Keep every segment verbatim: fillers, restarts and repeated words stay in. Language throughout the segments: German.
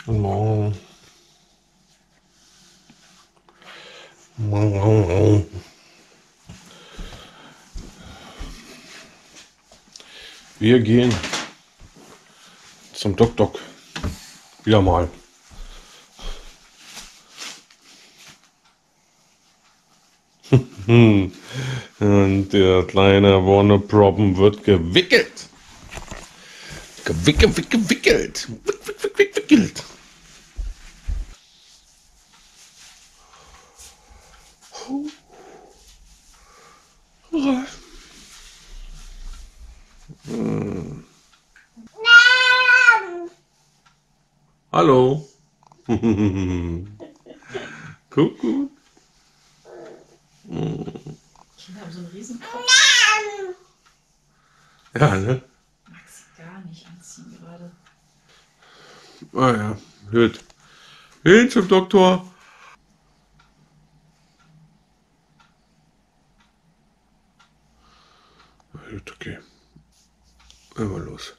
Guten Morgen. Morgen. Wir gehen zum Doc-Doc. Wieder mal. Und der kleine Warner Problem wird gewickelt. Gewickelt, wickelt, wickelt. Wick, wick, wick, wick, wickelt. Hm. Hallo. Kuckuck. Kinder haben so einen riesen Kopf. Ja, ne? Mag sie gar nicht anziehen gerade. Ah ja, gut. Hin zum Doktor. Gut, okay. Immer los.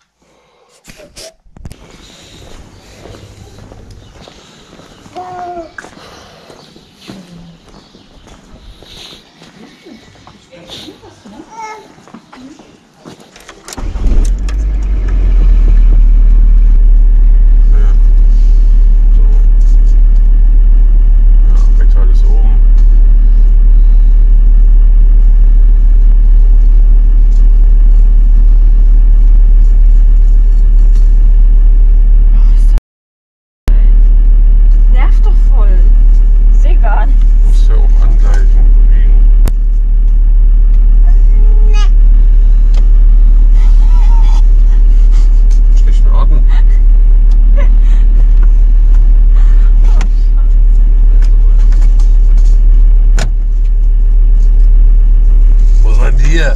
Hier.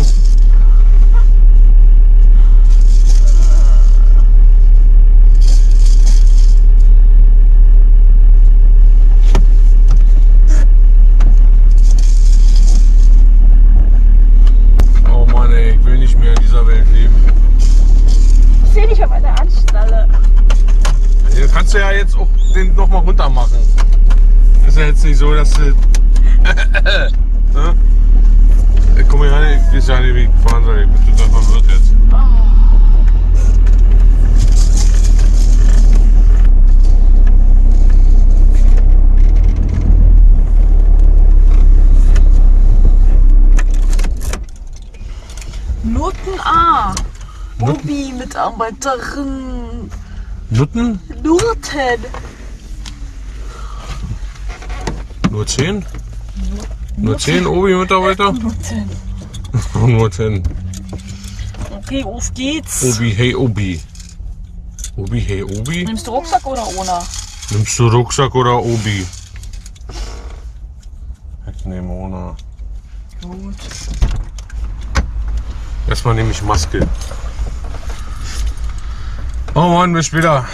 Oh Mann, ey, ich will nicht mehr in dieser Welt leben. Ich sehe dich auf einer Anschnalle. Jetzt kannst du ja jetzt auch den noch mal runter machen. Ist ja jetzt nicht so, dass du... Ich komme ja nicht, ich weiß ja nicht, wie ich fahren soll. Ich bin total verwirrt jetzt. Oh. Noten A. Obi-Mitarbeiterin. Nutten? Noten. Nur zehn? Nur zehn Obi-Mitarbeiter? Noten. Nur zehn. Okay, auf geht's. Obi, hey Obi. Obi, hey Obi? Nimmst du Rucksack oder ohne? Nimmst du Rucksack oder Obi? Ich nehme ohne. Gut. Erstmal nehme ich Maske. Oh Mann, bis später.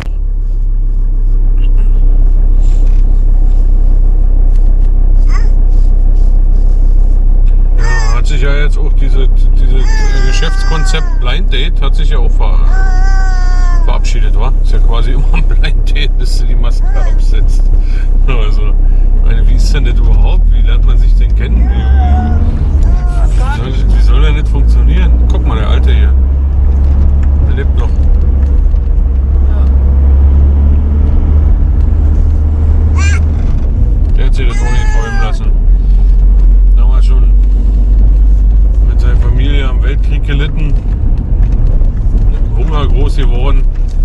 Ja, hat sich ja jetzt auch diese, diese Geschäftskonzept Blind Date hat sich ja auch ver, verabschiedet, wa? Ist ja quasi immer ein Blind Date, bis du die Maske absetzt. Also, meine, wie ist denn das überhaupt? Wie lernt man sich denn kennen? Wie, wie, wie, soll, wie soll das nicht funktionieren? Guck mal, der Alte hier. Der lebt noch. Der hat sich das auch nicht träumen lassen. Damals schon mit seiner Familie am Weltkrieg gelitten. Im Hunger groß geworden.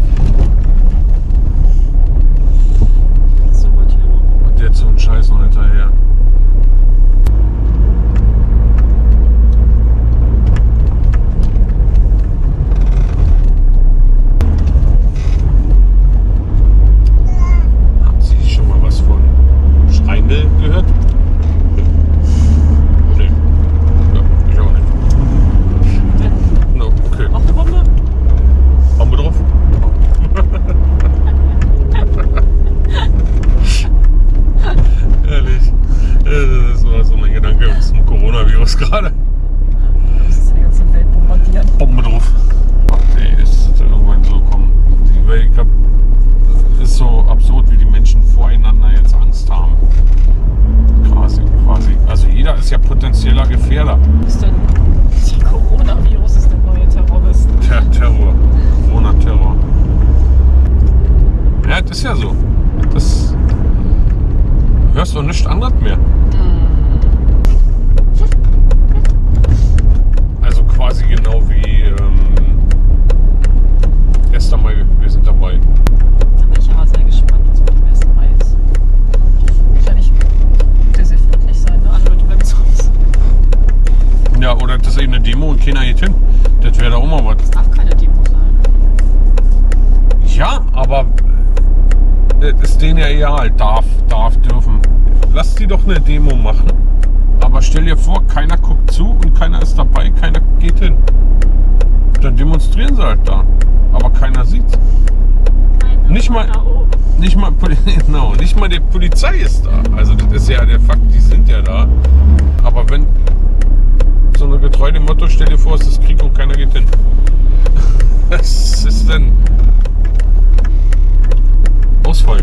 So gut hier noch. Und jetzt so ein Scheiß noch hinterher. Haben Sie schon mal was von Schreindel gehört? Nee. Ja, ich auch nicht. No, okay. Noch eine Bombe? Bombe drauf? auch nichts anderes mehr. Also quasi genau wie ähm, erster Mai, wir sind dabei. Da bin ich aber sehr gespannt, was mit dem ersten Mai ist. Wahrscheinlich wird der sehr friedlich sein, ne? Alle Leute bleiben zu Hause. Ja, oder das ist eben eine Demo und keiner geht hin. Das wäre da auch mal was. Das darf keine Demo sein. Ja, aber das ist denen ja egal. Darf, darf, dürfen. Lass die doch eine Demo machen. Aber stell dir vor, keiner guckt zu und keiner ist dabei, keiner geht hin. Dann demonstrieren sie halt da. Aber keiner sieht's. Nicht mal, nicht mal, genau, nicht mal die Polizei ist da. Also das ist ja der Fakt, die sind ja da. Aber wenn so eine getreu dem Motto, stell dir vor, es ist Krieg und keiner geht hin. Was ist denn Ausfall?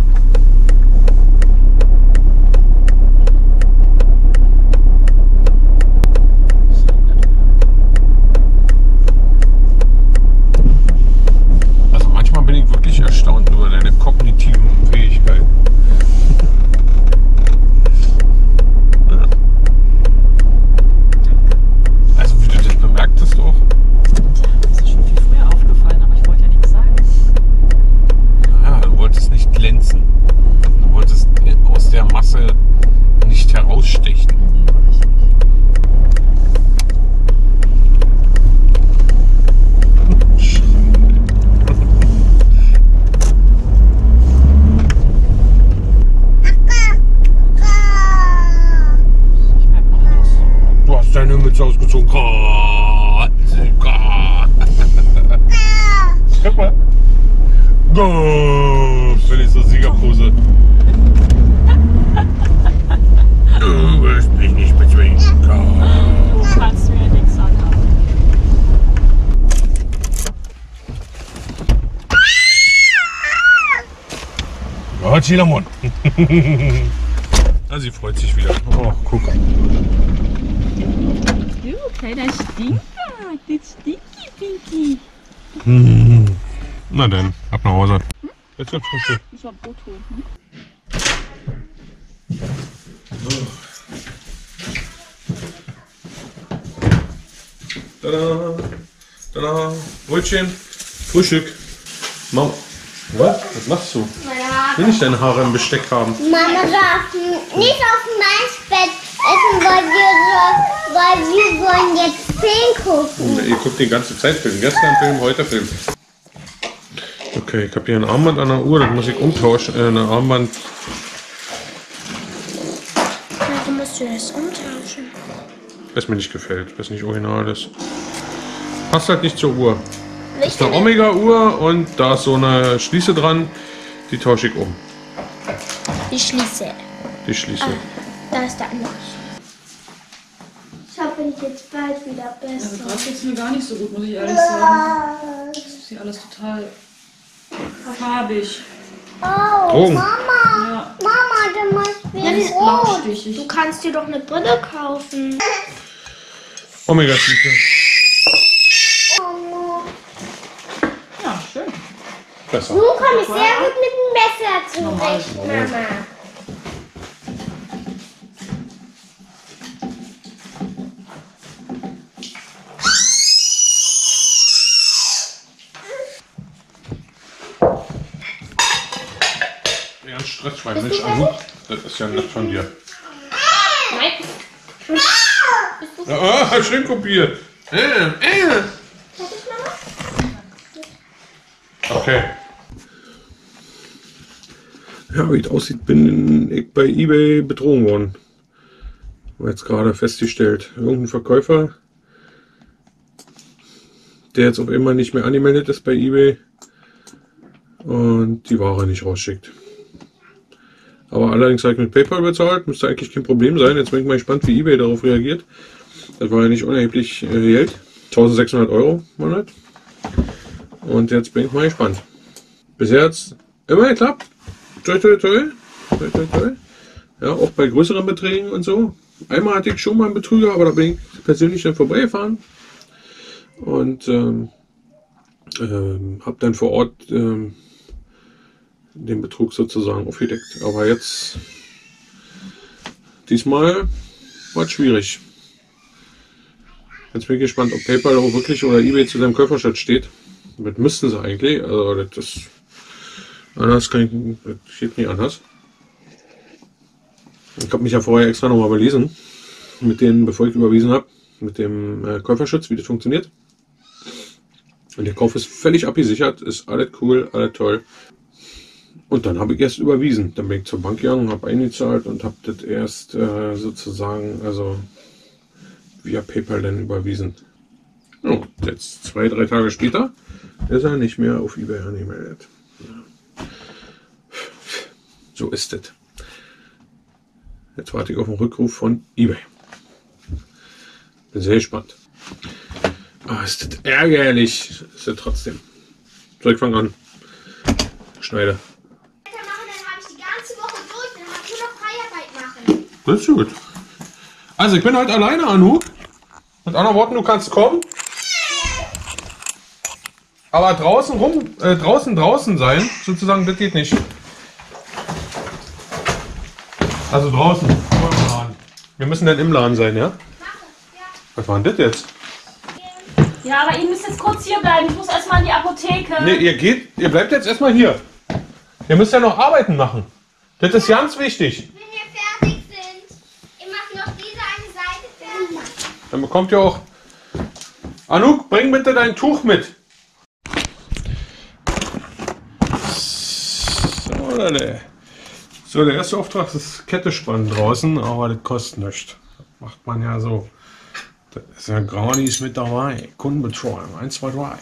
Also manchmal bin ich wirklich erstaunt über deine kognitiven Fähigkeiten. Ja. Also wie du das bemerkt hast auch. Das ist schon viel früher aufgefallen, aber ich wollte ja nichts sagen. Ja, du wolltest nicht glänzen. Du wolltest aus der Masse nicht herausstechen. Nee, mach ich nicht. Ich merke noch nichts. Du hast deine Mütze ausgezogen. Gott, Gott. Guck mal. Gott, wenn ich so Siegerpose. Du wirst mich nicht bezwingen. Du kannst mir ja nichts sagen. Gott, Chilamon. Ah, sie freut sich wieder. Oh, guck. Du kleiner Stinker. Du Stinky Pinky. Hm. Na dann, ab nach Hause. Jetzt wird's Frühstück. Ich war Brot holen. Hm? Tada, tada, Brötchen, Frühstück. Mama, was? Was machst du? Ja. Will ich deine Haare im Besteck haben? Mama darf nicht auf mein Bett essen, weil wir, so, weil wir wollen jetzt Film gucken. Ihr guckt die ganze Zeit Film. Gestern Film, heute Film. Okay, ich habe hier ein Armband an der Uhr, das muss ich umtauschen. Äh, ein Armband. Warum musst du das umtauschen? Was mir nicht gefällt, was nicht original ist. Passt halt nicht zur Uhr. Das Nicht ist eine Omega-Uhr und da ist so eine Schließe dran. Die tausche ich um. Die Schließe. Die Schließe. Da ist der andere. Ich hoffe, ich jetzt bald wieder Also besser. gerade geht es mir gar nicht so gut, muss ich ehrlich sagen. Das ist hier alles total farbig. Oh, Drogen. Mama. Ja. Mama, du musst Alles wieder rot. blaustichig. Du kannst dir doch eine Brille kaufen. Omega-Schließe. Mama. Ja, schön. Besser. Du kommst sehr gut mit dem Messer zurecht, Mama. Ernst Stressschwein, Mensch, Anu, das ist ja nett von dir. Nein. Ah, schön kopiert. Äh, äh. Okay. Ja, wie es aussieht, bin ich bei eBay betrogen worden. War jetzt gerade festgestellt. Irgendein Verkäufer, der jetzt auf einmal nicht mehr angemeldet ist bei eBay und die Ware nicht rausschickt. Aber allerdings habe ich mit PayPal bezahlt, müsste eigentlich kein Problem sein. Jetzt bin ich mal gespannt, wie eBay darauf reagiert. Das war ja nicht unerheblich äh, Geld. eintausendsechshundert Euro im Monat. Und jetzt bin ich mal gespannt. Bisher hat es immer geklappt. Toi, toi, toi. Toi, toi, toi. Ja, auch bei größeren Beträgen und so. Einmal hatte ich schon mal einen Betrüger, aber da bin ich persönlich dann vorbeigefahren. Und ähm, ähm, habe dann vor Ort ähm, den Betrug sozusagen aufgedeckt. Aber jetzt diesmal war es schwierig. Jetzt bin ich gespannt, ob PayPal auch wirklich oder eBay zu seinem Käuferschutz steht. Das müssten sie eigentlich. Also das ist anders, kann ich, das steht nicht anders. Ich habe mich ja vorher extra nochmal belesen, mit denen, bevor ich überwiesen habe, mit dem äh, Käuferschutz, wie das funktioniert. Und der Kauf ist völlig abgesichert, ist alles cool, alles toll. Und dann habe ich erst überwiesen. Dann bin ich zur Bank gegangen, habe eingezahlt und habe das erst äh, sozusagen, also via PayPal dann überwiesen. Oh, jetzt zwei, drei Tage später ist er nicht mehr auf eBay angemeldet. So ist es. Jetzt warte ich auf den Rückruf von eBay. Bin sehr gespannt. Ah, ist das ärgerlich. Ist das trotzdem. So, ich fange an. Schneide. Dann habe ich die ganze Woche durch, dann habe ich nur noch Freiarbeit machen. Das ist gut. Also, ich bin heute alleine, Anouk. Mit anderen Worten, du kannst kommen. Aber draußen rum, äh, draußen, draußen sein, sozusagen, das geht nicht. Also draußen, vor dem Laden. Wir müssen dann im Laden sein, ja? Was war denn das jetzt? Ja, aber ihr müsst jetzt kurz hier bleiben. Ich muss erstmal in die Apotheke. Ne, ihr geht, ihr bleibt jetzt erstmal hier. Ihr müsst ja noch Arbeiten machen. Das ist ganz wichtig. Wenn wir fertig sind, ich mache noch diese eine Seite fertig. Dann bekommt ihr auch... Anouk, bring bitte dein Tuch mit. So, Leute. So, der erste Auftrag ist Kette spannen draußen, aber das kostet nichts. Das macht man ja so. Da ist ja gar nichts mit dabei. Kundenbetreuung, eins, zwei, drei.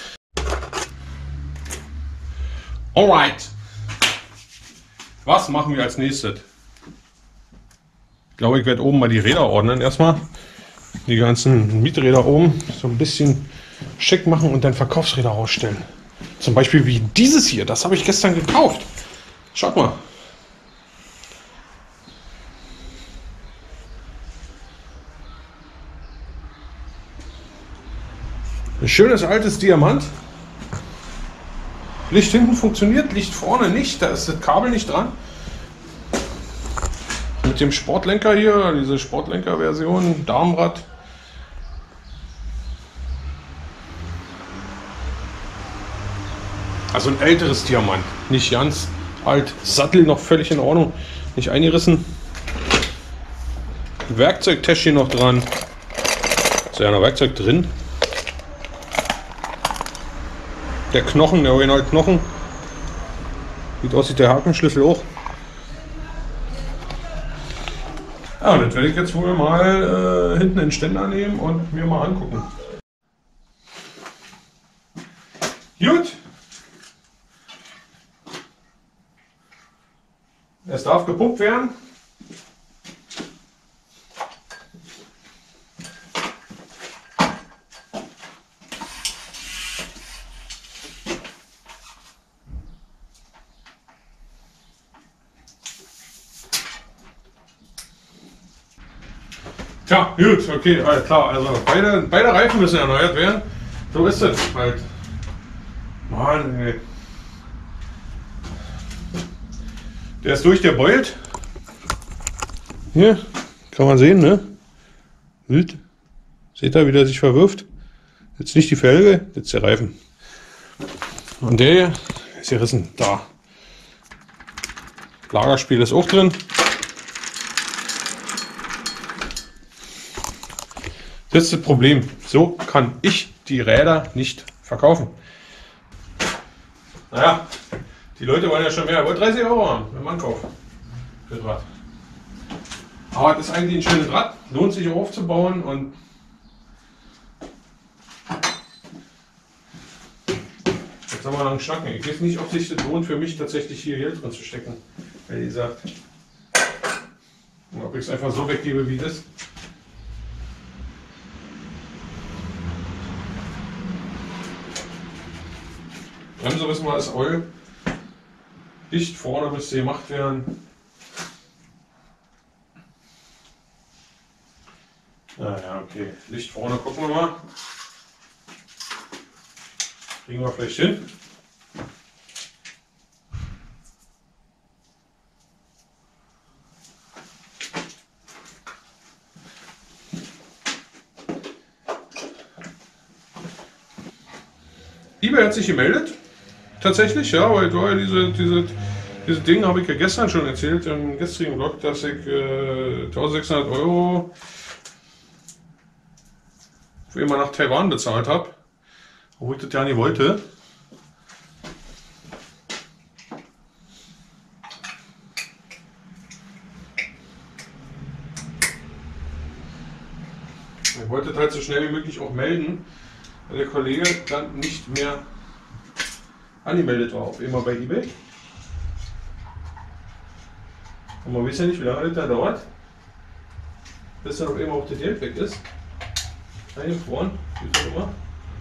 Alright. Was machen wir als nächstes? Ich glaube, ich werde oben mal die Räder ordnen erstmal. Die ganzen Mieträder oben so ein bisschen schick machen und dann Verkaufsräder rausstellen. Zum Beispiel wie dieses hier. Das habe ich gestern gekauft. Schaut mal. Ein schönes altes Diamant. Licht hinten funktioniert, Licht vorne nicht. Da ist das Kabel nicht dran. Mit dem Sportlenker hier, diese Sportlenker-Version, Darmrad. Also ein älteres Diamant, nicht ganz alt. Sattel noch völlig in Ordnung, nicht eingerissen. Werkzeugtäschchen noch dran. Ist ja noch Werkzeug drin. Der Knochen, der Originalknochen. Sieht aus wie der Hakenschlüssel auch. Ja, und das werde ich jetzt wohl mal äh, hinten in den Ständer nehmen und mir mal angucken. Gut. Es darf gepumpt werden. Tja, gut, okay, alles klar. Also beide, beide Reifen müssen erneuert werden. So ist es halt. Mann, ey. Der ist durch, der beult. Hier, kann man sehen, ne? Gut. Seht ihr, wie der sich verwirft? Jetzt nicht die Felge, jetzt der Reifen. Und der hier ist gerissen. Da. Lagerspiel ist auch drin. Das ist das Problem. So kann ich die Räder nicht verkaufen. Naja, die Leute wollen ja schon mehr. Wollt dreißig Euro haben im Ankauf für das Rad. Aber das ist eigentlich ein schönes Rad. Lohnt sich auch aufzubauen und jetzt haben wir lang schnacken. Ich weiß nicht, ob sich das lohnt für mich tatsächlich hier Geld drin zu stecken. Wie gesagt. Und ob ich es einfach so weggebe wie das. Bremse wissen wir, ist Oil. Licht vorne müsste gemacht werden. Naja, okay. Licht vorne gucken wir mal. Kriegen wir vielleicht hin. eBay hat sich gemeldet. Tatsächlich, ja, weil du ja diese, diese, diese Dinge habe ich ja gestern schon erzählt im gestrigen Vlog, dass ich äh, eintausendsechshundert Euro für immer nach Taiwan bezahlt habe. Obwohl ich das ja nicht wollte. Ich wollte das halt so schnell wie möglich auch melden, weil der Kollege dann nicht mehr angemeldet war, auf immer bei eBay. Und man weiß ja nicht, wie lange das da dauert, bis dann auf immer auch das Geld weg ist. Eingefroren, wie auch immer.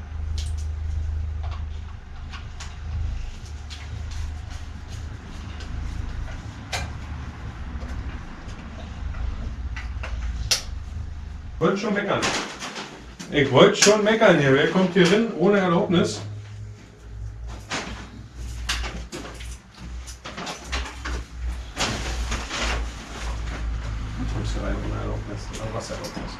Ich wollte schon meckern. Ich wollte schon meckern hier. Wer kommt hier hin ohne Erlaubnis? Kommst du rein ohne Erlaubnis? Oder was Erlaubnis?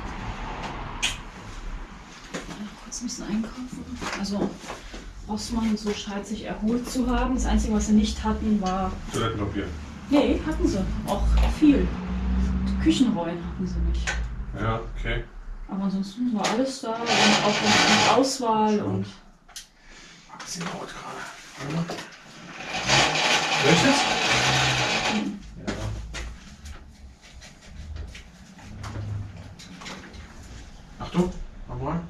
Kurz ein bisschen einkaufen. Also Rossmann so scheint sich erholt zu haben. Das Einzige, was sie nicht hatten, war... Toilettenpapier. Nee, hatten sie. Auch viel. Die Küchenrollen hatten sie nicht. Ja, okay. Aber ansonsten war alles da und auch eine Auswahl Schau. und... Ein bisschen laut gerade. Welches? Hm. Ja. Achtung, nochmal.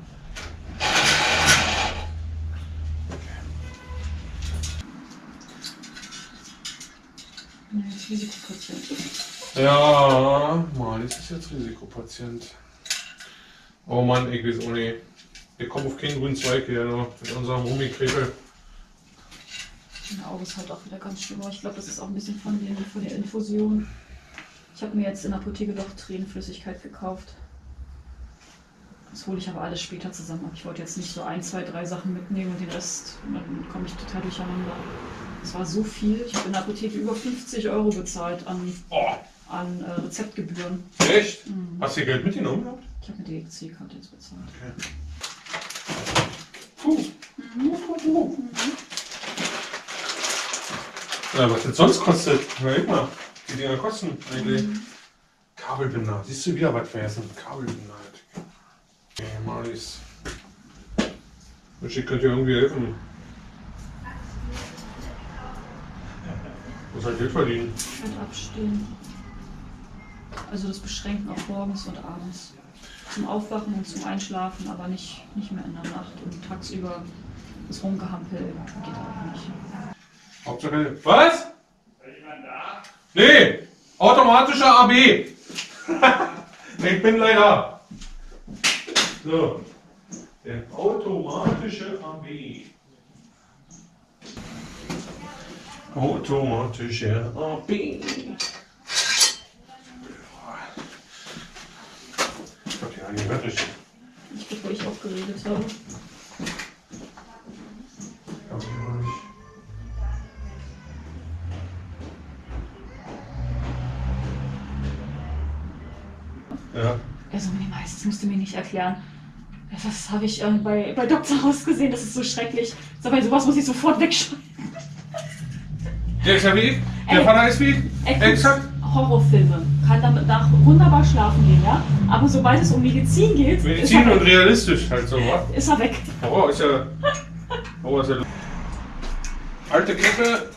Nee, das ist Risikopatient. Ja, Mann, das ist jetzt Risikopatient. Oh Mann, ich weiß auch nicht. Wir kommen auf keinen grünen Zweig hier noch mit unserem Rummikrepel. Mein Auge ist halt auch wieder ganz schlimm. Aber ich glaube, das ist auch ein bisschen von, den, von der Infusion. Ich habe mir jetzt in der Apotheke doch Tränenflüssigkeit gekauft. Das hole ich aber alles später zusammen. Ich wollte jetzt nicht so ein, zwei, drei Sachen mitnehmen und den Rest, und dann komme ich total durcheinander. Es war so viel. Ich habe in der Apotheke über fünfzig Euro bezahlt an, Oh, an äh, Rezeptgebühren. echt? Mhm. Hast du Geld mitgenommen gehabt? Ich habe mit der E C-Karte jetzt bezahlt. Okay. Puh. Mhm. Ja, was das sonst kostet? Überleg mal, die Dinger kosten eigentlich. Mhm. Kabelbinder. Siehst du wieder was vergessen? Kabelbinder halt. Okay, Maris. Ich könnte dir irgendwie helfen. Muss halt Geld verdienen. Ich werde abstehen. Also das Beschränken auf morgens und abends. Zum Aufwachen und zum Einschlafen, aber nicht, nicht mehr in der Nacht. Und tagsüber das Rumgehampel geht auch nicht. Hauptsache. Was? Nee! Automatischer A B! Nee, ich bin leider. So. Der automatische A B. Automatische A B. Ich hab die gar nicht gehört, richtig. Ich bevor ich auch geredet habe. Hab ich noch nicht. Ja. Also Minimalist, das musst du mir nicht erklären. Das habe ich äh, bei, bei Doktor House gesehen, das ist so schrecklich. So, bei sowas muss ich sofort wegschreiben. Der ist ja wie ich. Der Ey, Vater ist wie ich. Er guckt Exakt. Horrorfilme, kann damit nach wunderbar schlafen gehen, ja? Aber sobald es um Medizin geht, Medizin ist, er und weg. realistisch halt so, wa? ist er weg. Horror ist ja. Horror ist ja. Alte Kette.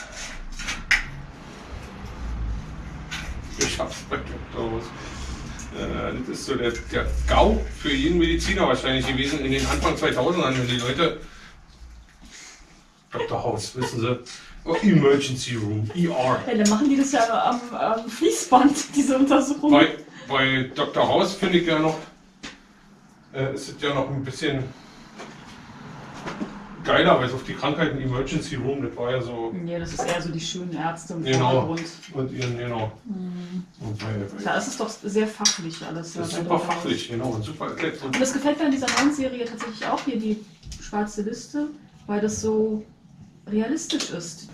Ich hab's bei Doktor House. Äh, das ist so der, der GAU für jeden Mediziner wahrscheinlich gewesen in den Anfang zweitausendern, wenn die Leute. Doktor House, wissen Sie. Oh, Emergency Room, E R. Ja, dann machen die das ja am, am Fließband, diese Untersuchung. Bei, bei Doktor House finde ich ja noch. Äh, ist es ja noch ein bisschen geiler, weil es auf die Krankheiten Emergency Room, das war ja so. Ja, das ist eher so die schönen Ärzte im Genau. Vordergrund. Und ihren, genau. Mhm. Und bei, bei, Ja, es ist doch sehr fachlich alles. das ist ja, bei super Doktor House. fachlich, genau. Und super erklärt. Und Und das gefällt mir an dieser neuen Serie tatsächlich auch hier, die schwarze Liste, weil das so realistisch ist.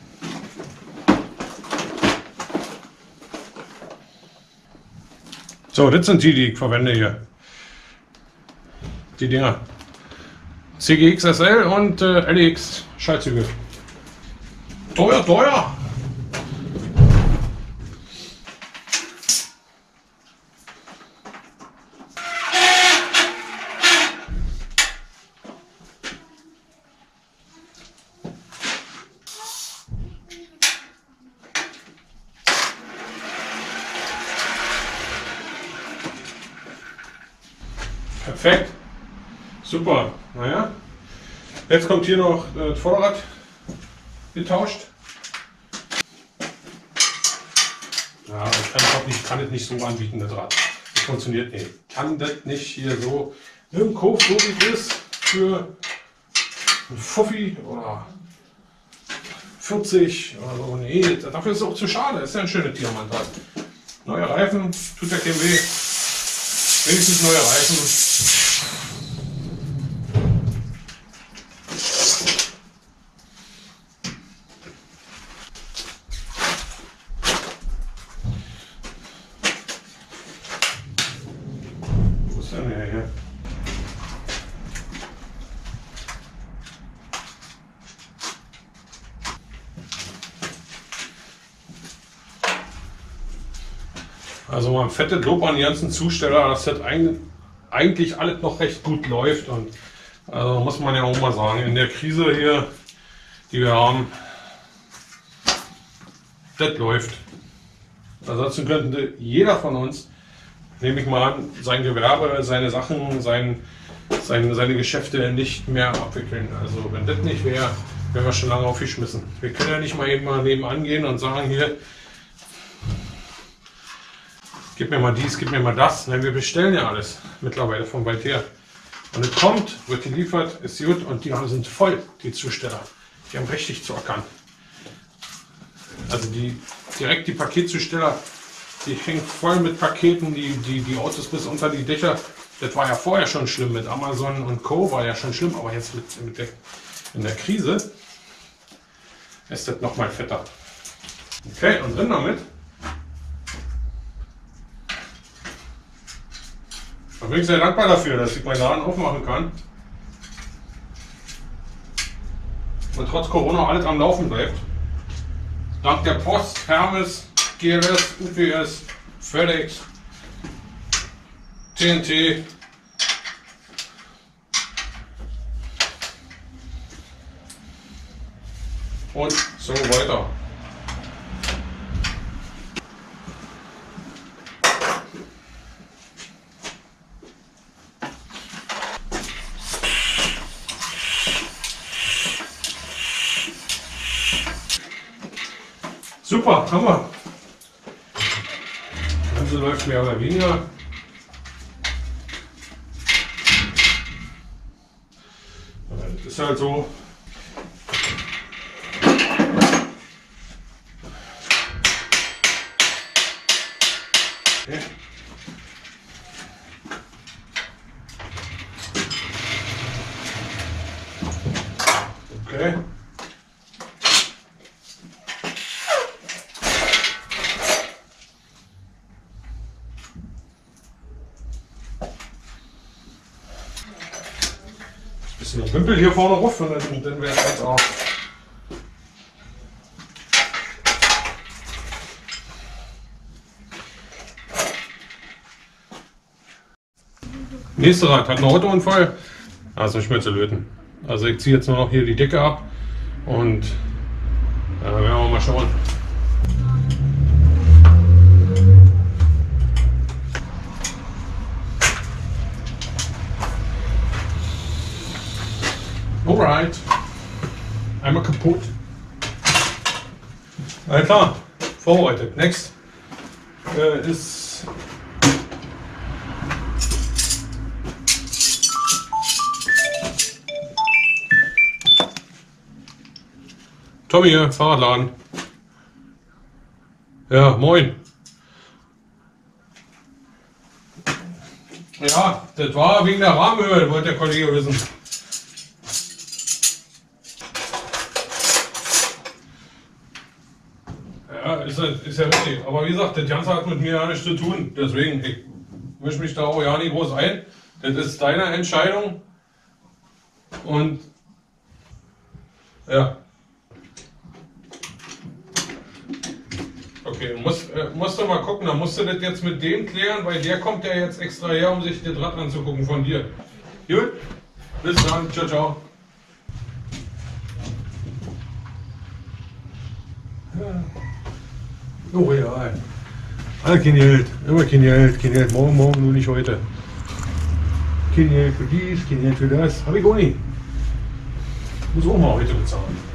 so, das sind die, die ich verwende hier. Die Dinger. C G X S L und äh, L X Schaltzüge. Teuer, teuer! Perfekt. Super. Naja. Jetzt kommt hier noch das Vorderrad getauscht. Ja, ich kann, auch nicht, kann es nicht so anbieten, das Rad. Das funktioniert nicht. Ich kann das nicht hier so im Kopf, so wie es ist, für ein Fuffi oder vierzig oder so. Nee, dafür ist es auch zu schade. Das ist ja ein schönes Diamantrad. Neue Reifen, tut ja keinen weh. Wenigstens neue Reifen. Wo ist denn der hier? Also mal ein fettes Lob an die ganzen Zusteller, dass das eigentlich alles noch recht gut läuft. Und also muss man ja auch mal sagen, in der Krise hier, die wir haben, das läuft. Ansonsten könnte jeder von uns, nehme ich mal an, sein Gewerbe, seine Sachen, sein, sein, seine Geschäfte nicht mehr abwickeln. Also wenn das nicht wäre, wären wir schon lange aufgeschmissen. Wir können ja nicht mal eben mal nebenan gehen und sagen, hier, gib mir mal dies, gib mir mal das. Nein, wir bestellen ja alles mittlerweile von weit her. Und es kommt, wird geliefert, ist gut und die sind voll, die Zusteller. Die haben richtig zu ackern. Also die direkt die Paketzusteller, die hängen voll mit Paketen, die, die, die Autos bis unter die Dächer. Das war ja vorher schon schlimm mit Amazon und Co. war ja schon schlimm, aber jetzt mit, mit der, in der Krise ist das noch mal fetter. Okay, und drin damit. Da bin ich sehr dankbar dafür, dass ich meinen Laden aufmachen kann. Und trotz Corona alles am Laufen bleibt. Dank der Post, Hermes, G L S, U P S, FedEx, T N T. Und so weiter. Super, haben wir. Das Ganze läuft mehr oder weniger. Das ist halt so. Okay. Okay. Bisschen ein Wimpel hier vorne rauf und dann, dann wäre es jetzt auch. Nächste Rad hat einen Autounfall. Also nicht mehr zu löten. Also ich ziehe jetzt nur noch hier die Decke ab und ja, werden wir mal schauen. Alright. Einmal kaputt. Na klar, vorbereitet. Next äh, ist Tommy hier, Fahrradladen. Ja, moin. Ja, das war wegen der Rahmenhöhe, wollte der Kollege wissen. Ja, ist, ist ja richtig. Aber wie gesagt, das Ganze hat mit mir ja nichts zu tun. Deswegen, ich mische mich da auch ja nicht groß ein. Das ist deine Entscheidung. Und ja. Okay, musst, äh, musst du mal gucken, dann musst du das jetzt mit dem klären, weil der kommt ja jetzt extra her, um sich das Rad anzugucken von dir. Gut, bis dann, ciao, ciao. Ja. Oh ja, ah, kein Geld, immer kein Geld, kein Geld, morgen, morgen, nur nicht heute. Kein Geld für dies, kein Geld für das, hab ich auch nicht. Muss auch mal heute bezahlen.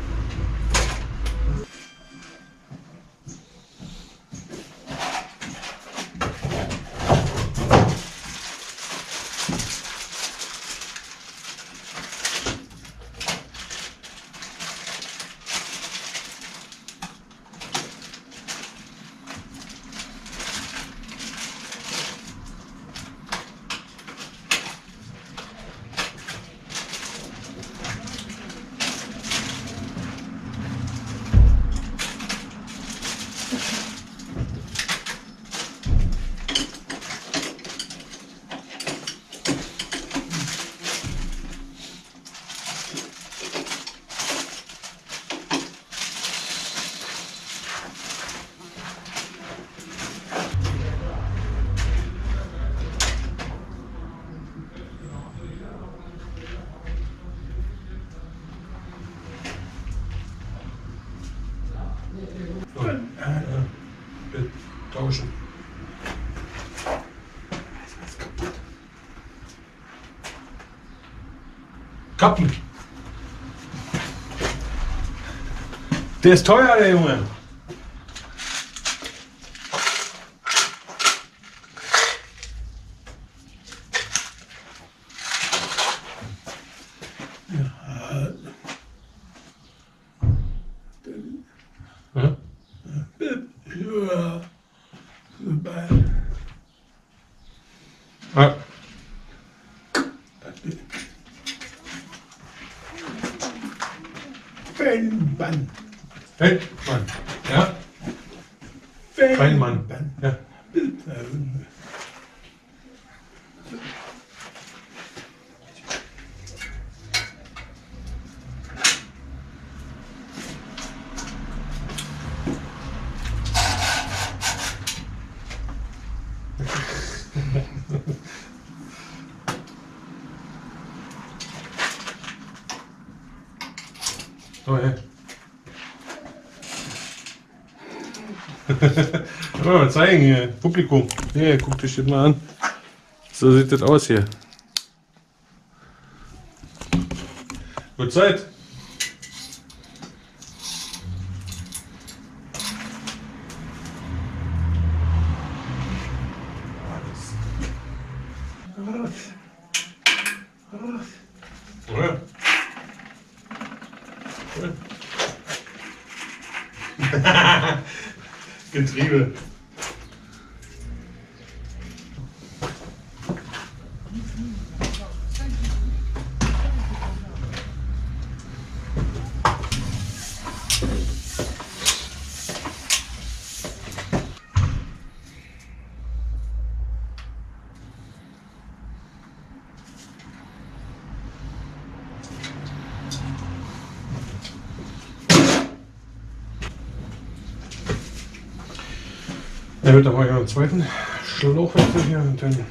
Tauschen. Kappen. Der ist teuer, der Junge. Ja. Feinmann. Feldmann. Ja? Feinmann. Ja. Oh, ja. Mal zeigen hier, Publikum. Hier, guckt euch das mal an. So sieht das aus hier. Gut Zeit. Oder? Getriebe. Ja, gut, dann mache ich noch einen zweiten Schlauchwechsel hier und dann.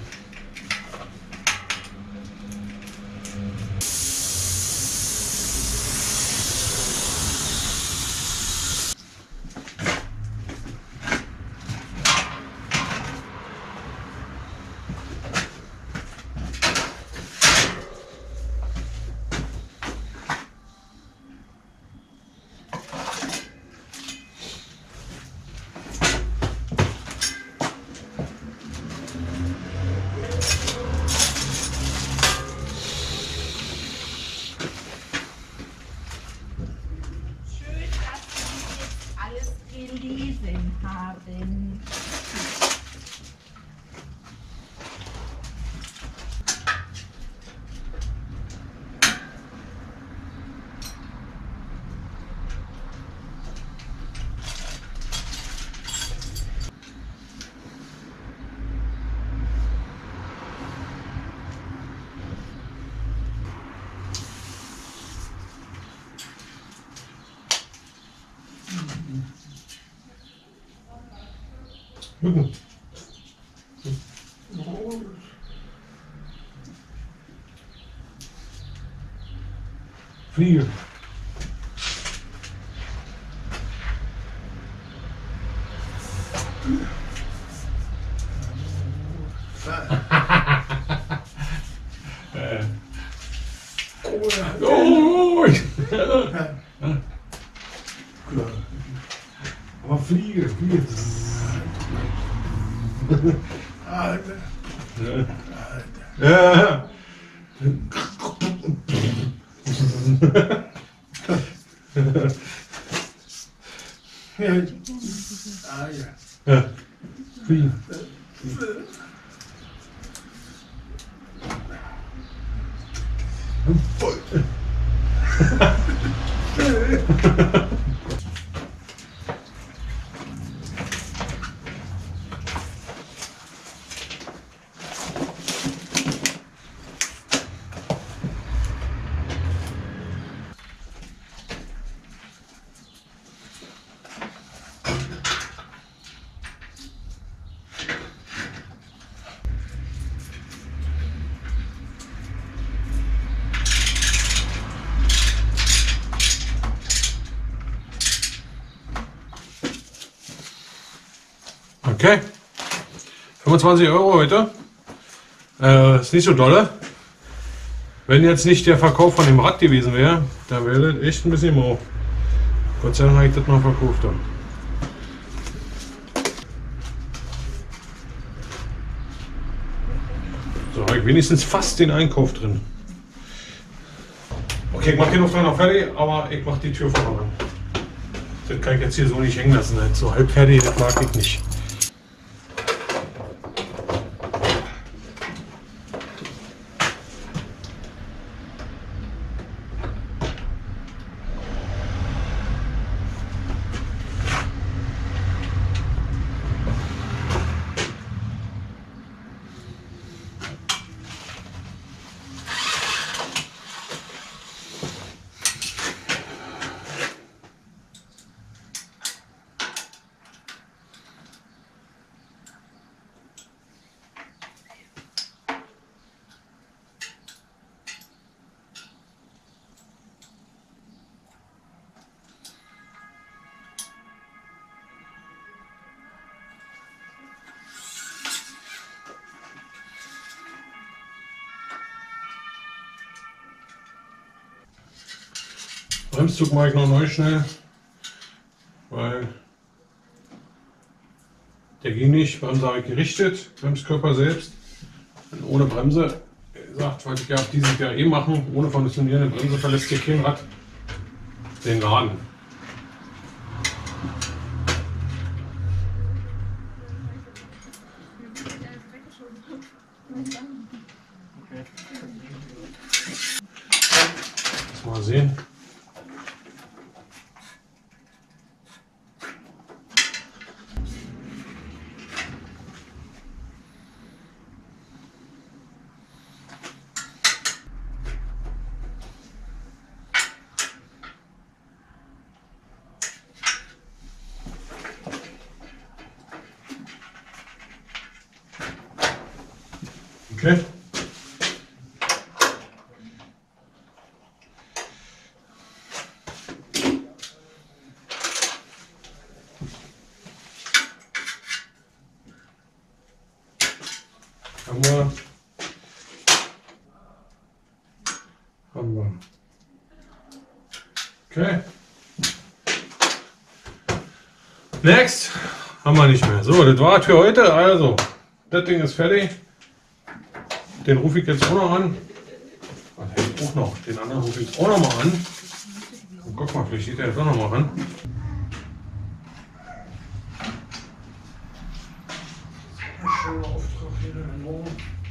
gelesen haben. Mücken. Fliege. äh. Oh! Aber Fliege, Fliege. Alter. Ja. Ja. Ah, ja. Ja. Fliege. Okay, fünfundzwanzig Euro heute, äh, ist nicht so dolle. Wenn jetzt nicht der Verkauf von dem Rad gewesen wäre, dann wäre das echt ein bisschen mau. Gott sei Dank habe ich das noch verkauft. Dann. So, habe ich wenigstens fast den Einkauf drin. Okay, ich mache den Auftrag noch fertig, aber ich mache die Tür vorne an. Das kann ich jetzt hier so nicht hängen lassen. So halb fertig, das mag ich nicht. Bremszug mache ich noch neu schnell, weil der ging nicht. Bremse habe ich gerichtet, Bremskörper selbst. Und ohne Bremse, wie gesagt, wollte ich ja dieses Jahr eh machen, ohne funktionierende Bremse verlässt hier kein Rad den Laden. Lass mal sehen. Okay. Haben wir. Haben wir. Okay. Next. Haben wir nicht mehr. So, das war's für heute. Also, das Ding ist fertig. Den rufe ich jetzt auch noch an. Also auch noch. Den anderen rufe ich jetzt auch noch mal an. Und guck mal, vielleicht steht der jetzt auch noch mal ran. Schöner Auftrag hier.